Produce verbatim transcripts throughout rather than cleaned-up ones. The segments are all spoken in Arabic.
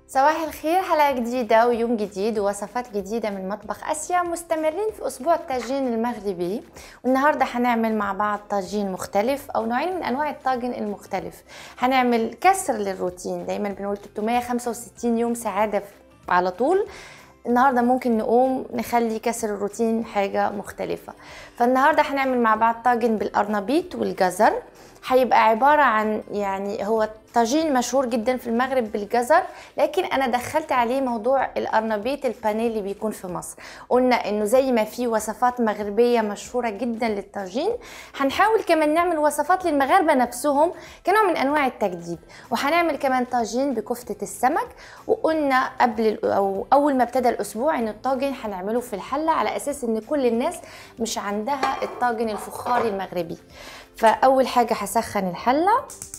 صباح الخير، حلقة جديدة ويوم جديد ووصفات جديدة من مطبخ آسيا. مستمرين في أسبوع الطاجين المغربي، والنهاردة هنعمل مع بعض طاجين مختلف أو نوعين من أنواع الطاجن المختلف. هنعمل كسر للروتين، دايما بنقول ثلاثمية وخمسة وستين يوم سعادة على طول. النهاردة ممكن نقوم نخلي كسر الروتين حاجة مختلفة. فالنهاردة هنعمل مع بعض طاجن بالقرنبيط والجزر. هيبقى عبارة عن يعني هو طاجين مشهور جدا في المغرب بالجزر، لكن انا دخلت عليه موضوع القرنبيط البانيه اللي بيكون في مصر. قلنا انه زي ما في وصفات مغربية مشهورة جدا للطاجين، هنحاول كمان نعمل وصفات للمغاربة نفسهم كنوع من انواع التجديد. وهنعمل كمان طاجين بكفتة السمك، وقلنا قبل او اول ما ابتدى الاسبوع ان الطاجن هنعمله في الحلة على اساس ان كل الناس مش عندها الطاجن الفخاري المغربي. فاول حاجة هسخن الحلة،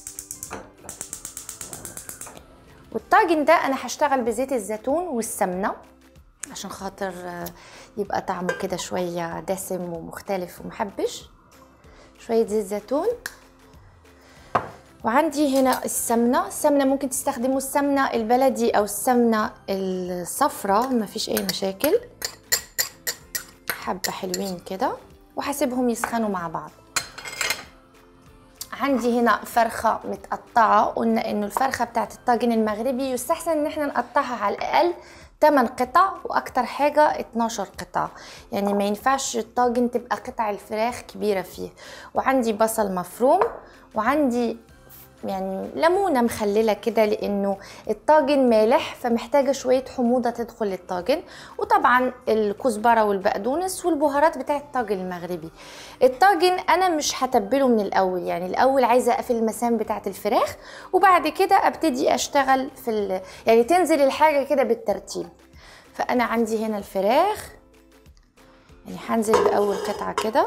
والطاجن ده انا هشتغل بزيت الزيتون والسمنه عشان خاطر يبقى طعمه كده شويه دسم ومختلف ومحبش. شويه زيت زيتون، وعندي هنا السمنه. السمنه ممكن تستخدموا السمنه البلدي او السمنه الصفراء، مفيش اي مشاكل. حبه حلوين كده وهسيبهم يسخنوا مع بعض. عندي هنا فرخة متقطعة. قلنا انه الفرخة بتاعت الطاجن المغربي يستحسن ان احنا نقطعها على الاقل ثمانية قطع واكتر حاجة اتناشر قطعة، يعني ما ينفعش الطاجن تبقى قطع الفراخ كبيرة فيه. وعندي بصل مفروم، وعندي يعني ليمونه مخلله كده لانه الطاجن مالح فمحتاجه شويه حموضه تدخل للطاجن. وطبعا الكزبره والبقدونس والبهارات بتاعه الطاجن المغربي. الطاجن انا مش هتبله من الاول، يعني الاول عايزه اقفل المسام بتاعه الفراخ وبعد كده ابتدي اشتغل في ال... يعني تنزل الحاجه كده بالترتيب. فانا عندي هنا الفراخ، يعني هنزل باول قطعه كده،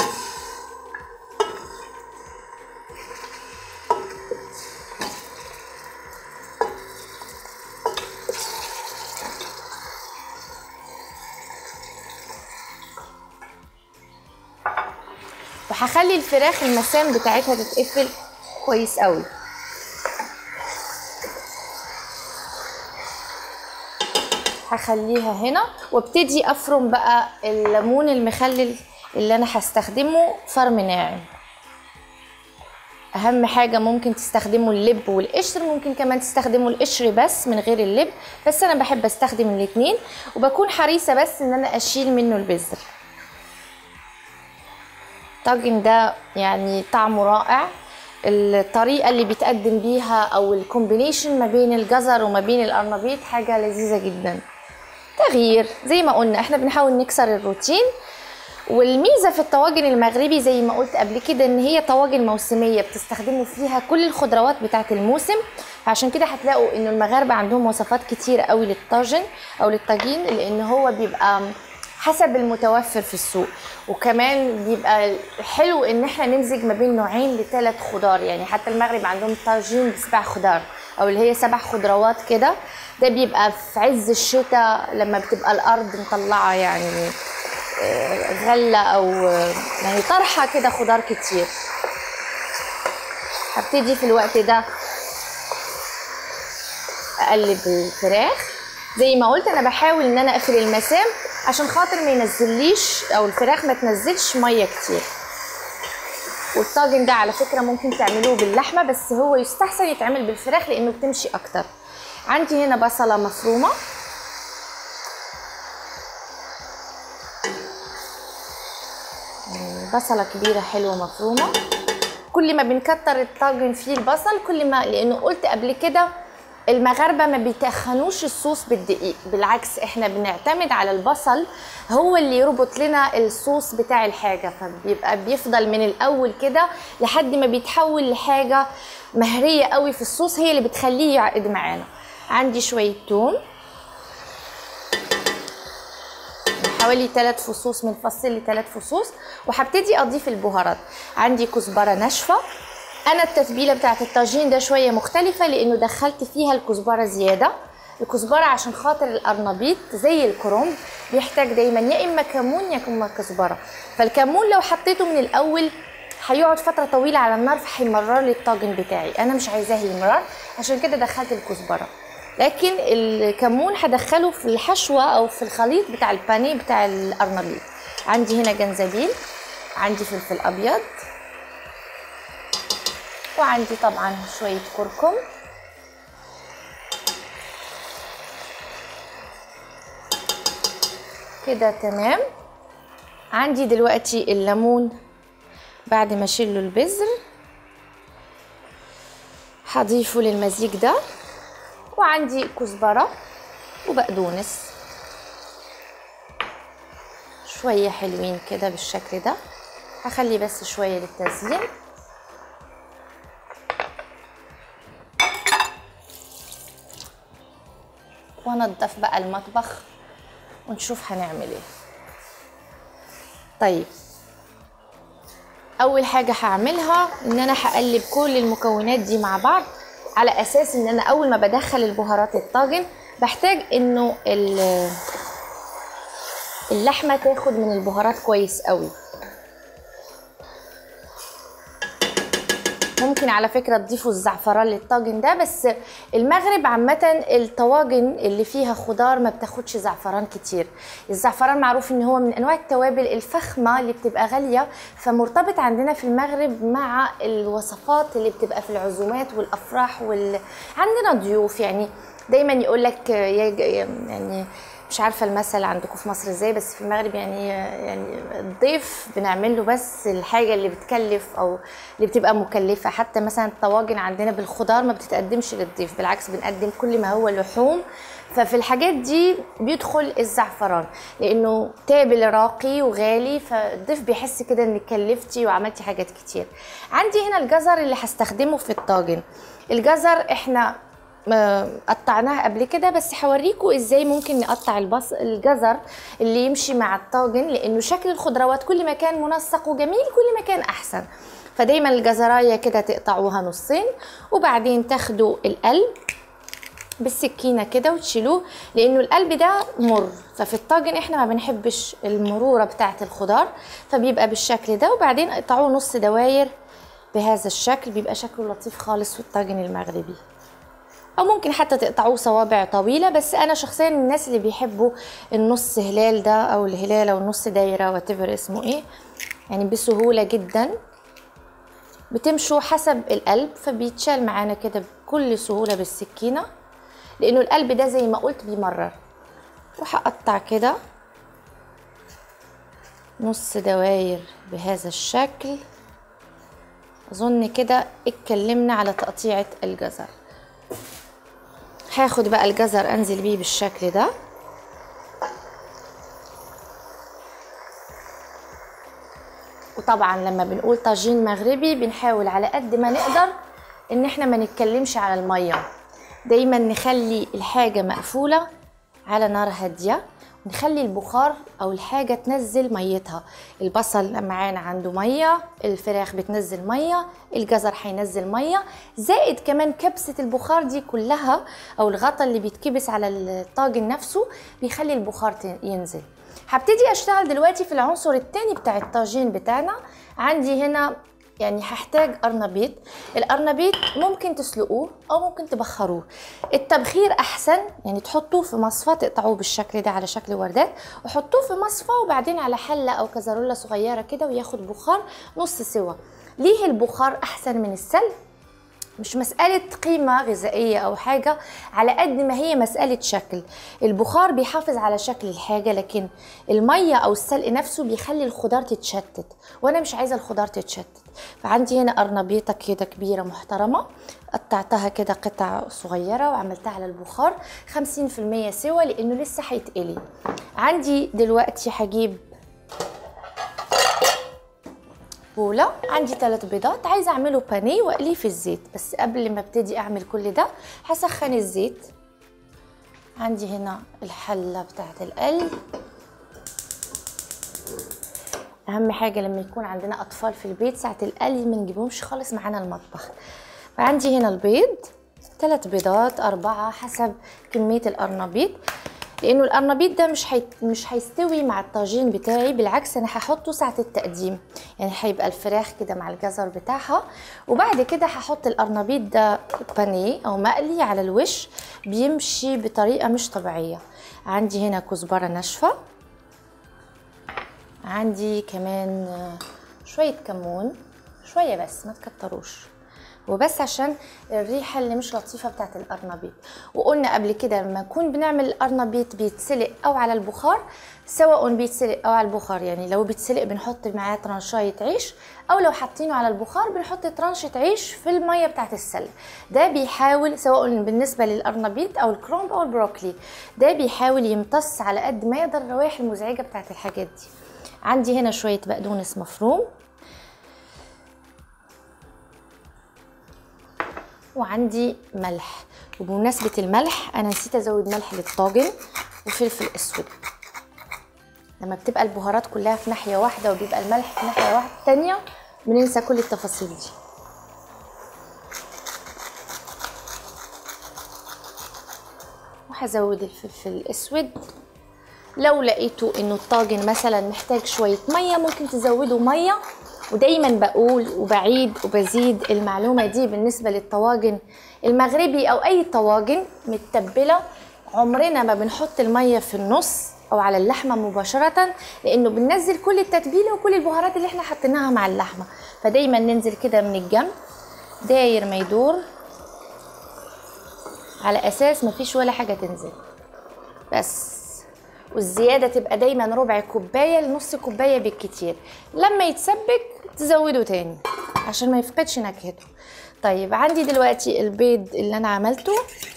وهخلي الفراخ المسام بتاعتها تتقفل كويس قوي. هخليها هنا وابتدي افرم بقى الليمون المخلل اللي انا هستخدمه فرم ناعم. اهم حاجه ممكن تستخدموا اللب والقشر، ممكن كمان تستخدموا القشر بس من غير اللب، بس انا بحب استخدم الاتنين وبكون حريصه بس ان انا اشيل منه البذر. الطاجن ده يعني طعمه رائع. الطريقه اللي بيتقدم بيها او الكومبينيشن ما بين الجزر وما بين القرنبيط حاجه لذيذه جدا. تغيير زي ما قلنا، احنا بنحاول نكسر الروتين. والميزه في الطواجن المغربي زي ما قلت قبل كده ان هي طواجن موسميه بتستخدموا فيها كل الخضروات بتاعه الموسم، فعشان كده هتلاقوا ان المغاربه عندهم وصفات كتير قوي للطاجن او للطاجين، لان هو بيبقى حسب المتوفر في السوق. وكمان بيبقى حلو ان احنا نمزج ما بين نوعين لثلاث خضار، يعني حتى المغرب عندهم طاجين بسبع خضار او اللي هي سبع خضروات كده. ده بيبقى في عز الشتاء لما بتبقى الارض مطلعه يعني غله او يعني طرحه كده خضار كتير. هبتدي في الوقت ده اقلب الفراخ. زي ما قلت انا بحاول ان انا اقفل المسام عشان خاطر ما ينزليش او الفراخ ما تنزلش ميه كتير. والطاجن ده على فكره ممكن تعملوه باللحمه، بس هو يستحسن يتعمل بالفراخ لانه بتمشي اكتر. عندي هنا بصله مفرومه، بصله كبيره حلوه مفرومه. كل ما بنكتر الطاجن فيه البصل كل ما، لانه قلت قبل كده المغاربه ما بيتخنوش الصوص بالدقيق، بالعكس احنا بنعتمد على البصل هو اللي يربط لنا الصوص بتاع الحاجه، فبيبقى بيفضل من الاول كده لحد ما بيتحول لحاجه مهريه قوي في الصوص، هي اللي بتخليه يعقد معانا. عندي شويه توم، حوالي ثلاث فصوص من فص لثلاث فصوص، وهبتدي اضيف البهارات. عندي كزبره ناشفه. انا التتبيله بتاعت الطاجين ده شويه مختلفه لانه دخلت فيها الكزبره زياده. الكزبره عشان خاطر القرنبيط زي الكرنب بيحتاج دايما يا اما كمون يا اما كزبره، فالكمون لو حطيته من الاول هيقعد فتره طويله على النار فهيمرر لي الطاجن بتاعي، انا مش عايزاه يمرر عشان كده دخلت الكزبره. لكن الكمون هدخله في الحشوه او في الخليط بتاع البانيه بتاع القرنبيط. عندي هنا جنزبيل، عندي فلفل ابيض، وعندي طبعا شويه كركم، كده تمام. عندي دلوقتي الليمون بعد ما اشيله البذر هضيفه للمزيج ده، وعندي كزبره وبقدونس شويه حلوين كده بالشكل ده. هخلي بس شويه للتزيين. وانضف بقى المطبخ ونشوف هنعمل ايه. طيب اول حاجه هعملها ان انا هقلب كل المكونات دي مع بعض، على اساس ان انا اول ما بدخل البهارات الطاجن بحتاج انه اللحمه تاخد من البهارات كويس قوي. ممكن على فكره تضيفوا الزعفران للطاجن ده، بس المغرب عامه الطواجن اللي فيها خضار ما بتاخدش زعفران كتير. الزعفران معروف ان هو من انواع التوابل الفخمه اللي بتبقى غاليه، فمرتبط عندنا في المغرب مع الوصفات اللي بتبقى في العزومات والافراح وال... عندنا ضيوف يعني دايما يقول لك يعني مش عارفه المثل عندكم في مصر ازاي، بس في المغرب يعني يعني الضيف بنعمل له بس الحاجه اللي بتكلف او اللي بتبقى مكلفه. حتى مثلا الطواجن عندنا بالخضار ما بتتقدمش للضيف، بالعكس بنقدم كل ما هو لحوم. ففي الحاجات دي بيدخل الزعفران لانه تابل راقي وغالي، فالضيف بيحس كده انك كلفتي وعملتي حاجات كتير. عندي هنا الجزر اللي هستخدمه في الطاجن. الجزر احنا قطعناها قبل كده، بس هوريكم ازاي ممكن نقطع البص الجزر اللي يمشي مع الطاجن، لانه شكل الخضروات كل ما كان منسق وجميل كل ما كان احسن. فدايما الجزرايه كده تقطعوها نصين، وبعدين تاخدوا القلب بالسكينه كده وتشيلوه، لانه القلب ده مر، ففي الطاجن احنا ما بنحبش المروره بتاعه الخضار، فبيبقى بالشكل ده. وبعدين اقطعوه نص دواير بهذا الشكل، بيبقى شكله لطيف خالص في الطاجن المغربي. او ممكن حتى تقطعوه صوابع طويله، بس انا شخصيا من الناس اللي بيحبوا النص هلال ده او الهلال او النص دايره واتيفر اسمه ايه، يعني بسهوله جدا بتمشوا حسب القلب، فبيتشال معانا كده بكل سهوله بالسكينه، لانه القلب ده زي ما قلت بيمرر. وهقطع كده نص دواير بهذا الشكل. اظن كده اتكلمنا على تقطيعه الجزر. هاخد بقى الجزر انزل بيه بالشكل ده، وطبعا لما بنقول طاجين مغربي بنحاول على قد ما نقدر ان احنا ما نتكلمش على الميه، دايما نخلي الحاجه مقفوله على نار هاديه، نخلي البخار او الحاجه تنزل ميتها. البصل معانا عنده ميه، الفراخ بتنزل ميه، الجزر هينزل ميه، زائد كمان كبسه البخار دي كلها او الغطا اللي بيتكبس على الطاجن نفسه بيخلي البخار ينزل. هبتدي اشتغل دلوقتي في العنصر الثاني بتاع الطاجين بتاعنا. عندي هنا يعني هحتاج قرنبيط. القرنبيط ممكن تسلقوه او ممكن تبخروه، التبخير احسن، يعني تحطوه في مصفى، تقطعوه بالشكل ده على شكل وردات وحطوه في مصفى، وبعدين على حله او كزرولة صغيره كده وياخد بخار نص سوا. ليه البخار احسن من السلق؟ مش مسألة قيمة غذائية أو حاجة، على قد ما هي مسألة شكل. البخار بيحافظ على شكل الحاجة، لكن المية أو السلق نفسه بيخلي الخضار تتشتت، وأنا مش عايزة الخضار تتشتت. فعندي هنا قرنبيطة كده كبيرة محترمة، قطعتها كده قطع صغيرة وعملتها على البخار خمسين في المية سوا، لأنه لسه هيتقلي. عندي دلوقتي هجيب بولة، عندي ثلاث بيضات، عايزه اعمله بانيه واقليه في الزيت. بس قبل ما ابتدي اعمل كل ده هسخن الزيت. عندي هنا الحله بتاعه القلي. اهم حاجه لما يكون عندنا اطفال في البيت ساعه القلي ما نجيبهمش خالص معانا المطبخ. فعندي هنا البيض، ثلاث بيضات، اربعه حسب كميه القرنبيط. لانه القرنبيط ده مش حي... مش هيستوي مع الطاجين بتاعي، بالعكس انا هحطه ساعه التقديم، يعني هيبقى الفراخ كده مع الجزر بتاعها، وبعد كده هحط القرنبيط ده بانيه او مقلي على الوش، بيمشي بطريقه مش طبيعيه. عندي هنا كزبره ناشفه، عندي كمان شويه كمون، شويه بس ما تكتروش، وبس عشان الريحه اللي مش لطيفه بتاعت القرنبيط. وقلنا قبل كده لما نكون بنعمل القرنبيط بيتسلق او على البخار، سواء بيتسلق او على البخار، يعني لو بيتسلق بنحط معاه ترانشايه عيش، او لو حاطينه على البخار بنحط ترانشه عيش في الميه بتاعت السلق. ده بيحاول سواء بالنسبه للقرنبيط او الكرومب او البروكلي، ده بيحاول يمتص على قد ما يقدر الروائح المزعجه بتاعت الحاجات دي. عندي هنا شويه بقدونس مفروم، وعندي ملح. وبمناسبة الملح انا نسيت ازود ملح للطاجن وفلفل اسود. لما بتبقى البهارات كلها في ناحية واحدة وبيبقى الملح في ناحية واحدة تانية بننسى كل التفاصيل دي. وهزود الفلفل الاسود. لو لقيتوا انه الطاجن مثلا محتاج شوية مية ممكن تزودوا مية، ودايما بقول وبعيد وبزيد المعلومة دي بالنسبة للطواجن المغربي او اي طواجن متبلة، عمرنا ما بنحط المية في النص او على اللحمة مباشرة، لانه بننزل كل التتبيلة وكل البهارات اللي احنا حطيناها مع اللحمة. فدايما ننزل كده من الجنب داير ما يدور، على اساس مفيش ولا حاجة تنزل بس. والزيادة تبقى دايما ربع كوباية لنص كوباية بالكتير، لما يتسبك تزوده تاني عشان ما يفقدش نكهته. طيب عندي دلوقتي البيض اللي انا عملته،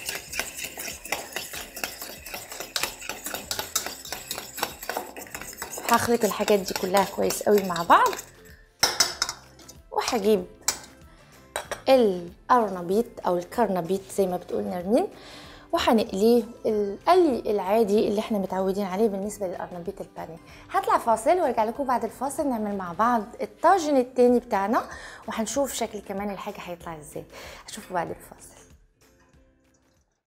هخلط الحاجات دي كلها كويس قوي مع بعض، وهجيب القرنبيط او الكرنبيط زي ما بتقول نرمين، وهنقليه القلي العادي اللي احنا متعودين عليه بالنسبه للقرنبيط البانيه. هطلع فاصل وارجع لكم بعد الفاصل نعمل مع بعض الطاجن التاني بتاعنا، وهنشوف شكل كمان الحاجه هيطلع ازاي. اشوفكم بعد الفاصل.